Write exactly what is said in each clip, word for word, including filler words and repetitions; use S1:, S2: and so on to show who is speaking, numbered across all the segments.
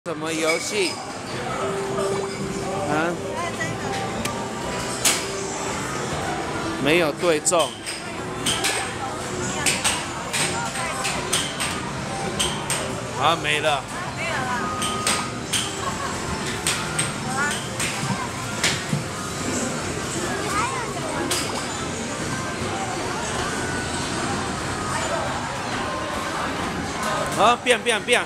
S1: 什么游戏？啊？没有对中。啊，没了。
S2: 没有了。
S1: 啊，变变变！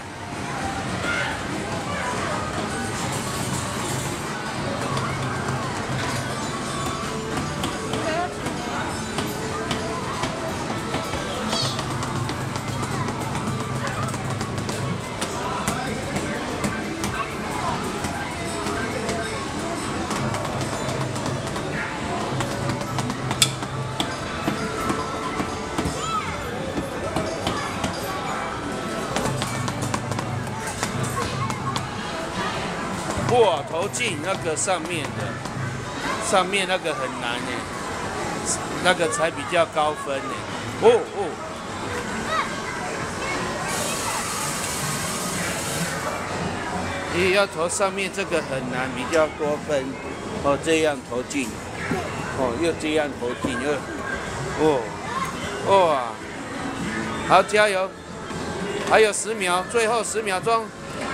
S1: 哇，投进那个上面的，上面那个很难呢，那个才比较高分呢。哦哦，你要投上面这个很难，比较多分。哦，这样投进，哦，又这样投进，又，哦，哇，好，加油，还有十秒，最后十秒钟。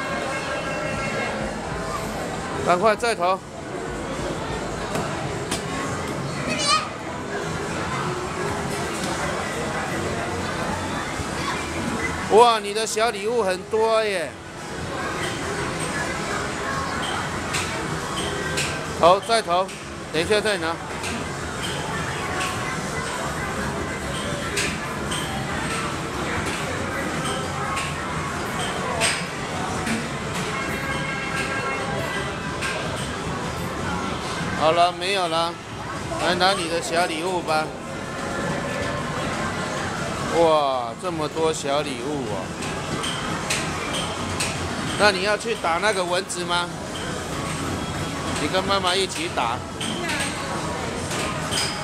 S1: 赶快再投！哇，你的小礼物很多耶！投，再投，等一下再拿。好了，没有了，来拿你的小礼物吧。哇，这么多小礼物哦！那你要去打那个蚊子吗？你跟妈妈一起打。